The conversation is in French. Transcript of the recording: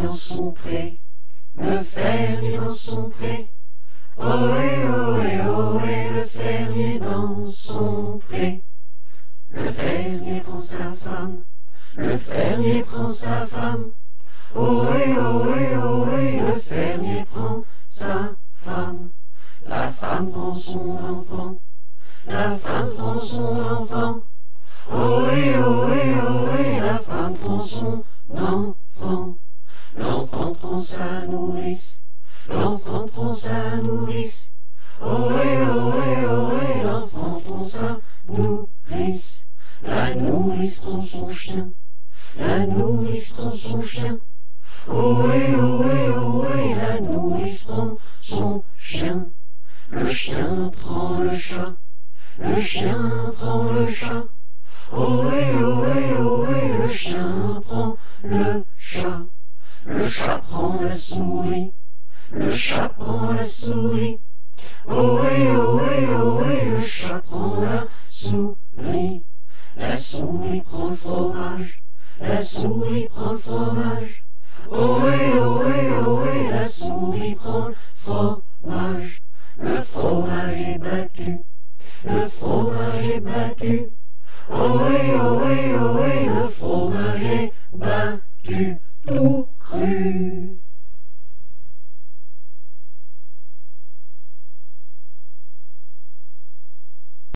dans son pré, le fermier dans son pré. Ohé, ohé, ohé, le fermier dans son pré. Le fermier prend sa femme, le fermier prend sa femme. Ohé, ohé, ohé, le fermier prend sa femme. La femme prend son enfant, la femme prend son enfant. Ohé, ohé, ohé, la femme prend son enfant. L'enfant prend sa nourrice, l'enfant prend sa nourrice. Ohé, ohé, ohé, l'enfant prend sa nourrice. La nourrice prend son chien, la nourrice prend son chien. Ohé, ohé, ohé, la nourrice prend son chien. Le chien prend le chat, le chien prend le chat. Ohé, ohé, ohé, le chien prend le chat. Le chat prend la souris, le chat prend la souris. Ohé, ohé, ohé, le chat prend la souris. La souris prend le fromage, la souris prend le fromage. Ohé, ohé, ohé, la souris prend le fromage. Le fromage est battu, le fromage est battu. Ohé, ohé, ohé, le fromage est